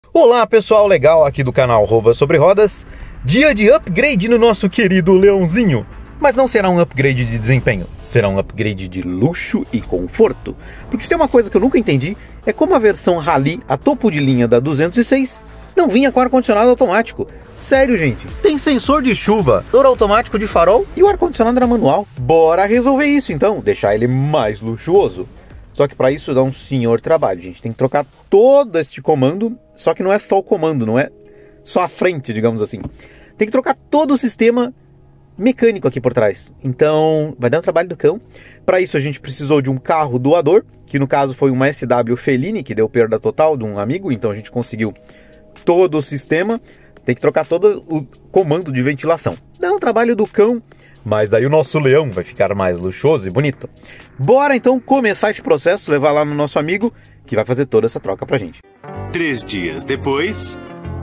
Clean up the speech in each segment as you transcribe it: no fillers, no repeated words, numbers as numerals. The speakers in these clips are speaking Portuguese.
Olá pessoal legal aqui do canal Rova Sobre Rodas. Dia de upgrade no nosso querido Leãozinho. Mas não será um upgrade de desempenho, será um upgrade de luxo e conforto. Porque se tem uma coisa que eu nunca entendi, é como a versão Rally, a topo de linha da 206, não vinha com ar-condicionado automático. Sério, gente, tem sensor de chuva, motor automático de farol e o ar-condicionado era manual. Bora resolver isso então, deixar ele mais luxuoso. Só que para isso dá um senhor trabalho, gente. Tem que trocar todo este comando, só que não é só o comando, não é só a frente, digamos assim. Tem que trocar todo o sistema mecânico aqui por trás. Então vai dar um trabalho do cão. Para isso a gente precisou de um carro doador, que no caso foi uma SW Fellini, que deu perda total de um amigo. Então a gente conseguiu todo o sistema. Tem que trocar todo o comando de ventilação. Dá um trabalho do cão. Mas daí o nosso leão vai ficar mais luxuoso e bonito. Bora então começar esse processo, levar lá no nosso amigo, que vai fazer toda essa troca pra gente. 3 dias depois...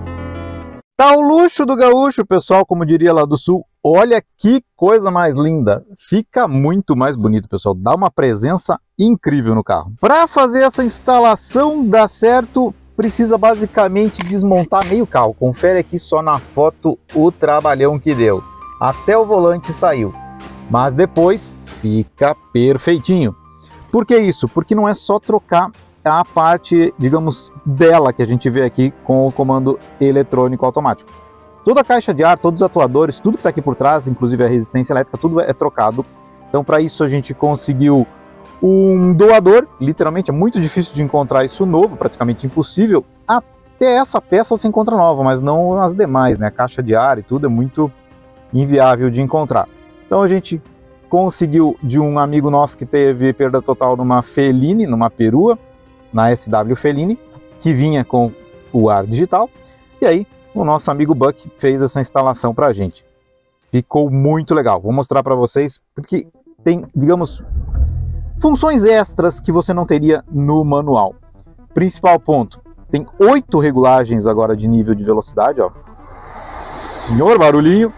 Tá o luxo do gaúcho, pessoal, como diria lá do sul. Olha que coisa mais linda. Fica muito mais bonito, pessoal. Dá uma presença incrível no carro. Para fazer essa instalação dar certo, precisa basicamente desmontar meio carro. Confere aqui só na foto o trabalhão que deu. Até o volante saiu, mas depois fica perfeitinho. Por que isso? Porque não é só trocar a parte, digamos, dela que a gente vê aqui com o comando eletrônico automático. Toda a caixa de ar, todos os atuadores, tudo que está aqui por trás, inclusive a resistência elétrica, tudo é trocado. Então para isso a gente conseguiu um doador, literalmente é muito difícil de encontrar isso novo, praticamente impossível. Até essa peça se encontra nova, mas não as demais, né? A caixa de ar e tudo é muito inviável de encontrar. Então a gente conseguiu de um amigo nosso que teve perda total numa Fellini, numa perua, na SW Fellini, que vinha com o ar digital, e aí o nosso amigo Buck fez essa instalação pra gente. Ficou muito legal, vou mostrar para vocês, porque tem, digamos, funções extras que você não teria no manual. Principal ponto, tem 8 regulagens agora de nível de velocidade, ó. Senhor barulhinho.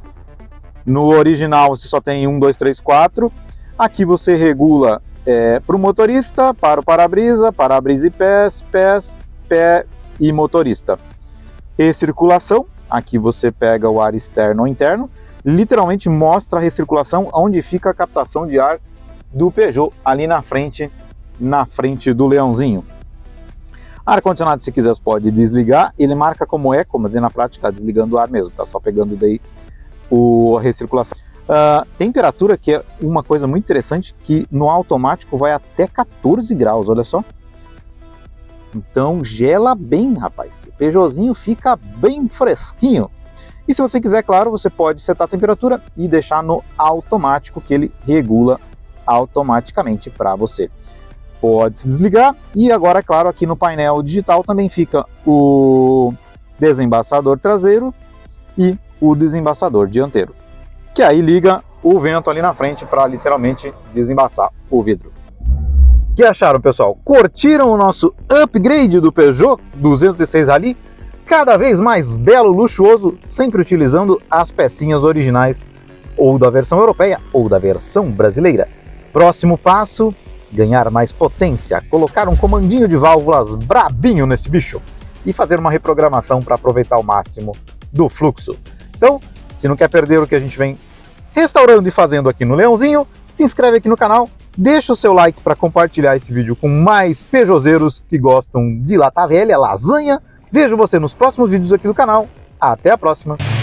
No original você só tem 1, 2, 3, 4. Aqui você regula para o motorista, para o para-brisa, para-brisa e pés, pé e motorista. Recirculação, aqui você pega o ar externo ou interno. Literalmente mostra a recirculação onde fica a captação de ar do Peugeot, ali na frente do leãozinho. Ar-condicionado, se quiser, você pode desligar. Ele marca como eco, mas na prática está desligando o ar mesmo, está só pegando daí a recirculação. Temperatura, que é uma coisa muito interessante, que no automático vai até 14 graus, olha só. Então gela bem, rapaz. O Peugeotzinho fica bem fresquinho. E se você quiser, claro, você pode setar a temperatura e deixar no automático, que ele regula automaticamente para você. Pode se desligar. E agora, claro, aqui no painel digital também fica o desembaçador traseiro e o desembaçador dianteiro, que aí liga o vento ali na frente para literalmente desembaçar o vidro. O que acharam, pessoal? Curtiram o nosso upgrade do Peugeot 206 Rally? Cada vez mais belo, luxuoso, sempre utilizando as pecinhas originais, ou da versão europeia ou da versão brasileira. Próximo passo, ganhar mais potência, colocar um comandinho de válvulas brabinho nesse bicho e fazer uma reprogramação para aproveitar ao máximo do fluxo. Então, se não quer perder o que a gente vem restaurando e fazendo aqui no Leãozinho, se inscreve aqui no canal, deixa o seu like para compartilhar esse vídeo com mais pejozeiros que gostam de lata velha, lasanha. Vejo você nos próximos vídeos aqui do canal. Até a próxima!